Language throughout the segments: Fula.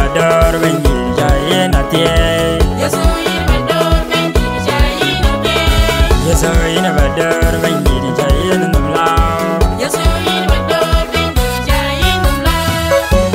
bador benji jai na tie. Yesu ina bador benji jai na tie. Yesu ina bador benji jai na lao. Yesu ina bador benji jai na lao.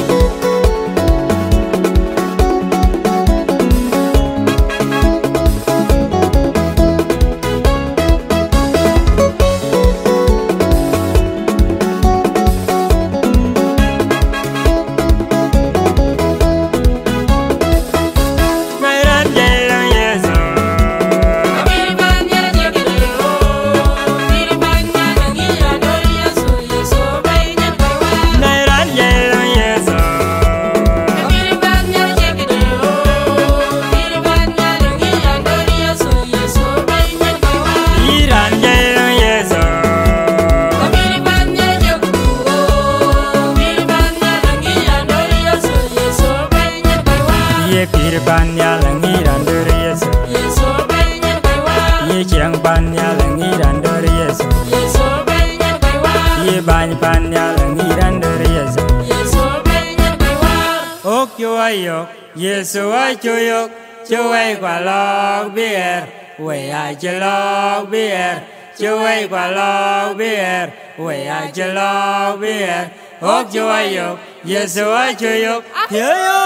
Pan ya langi randur Yesu Yesu banyak kaiwa ye chiang pan ya langi randur Yesu Yesu banyak kaiwa ye bany pan ya langi randur Yesu Yesu banyak kaiwa ok yo ayok Yesu ayok chuai qua log bier we ai log bier chuai qua log bier we ai log bier ok yo ayok Yesu ayok yo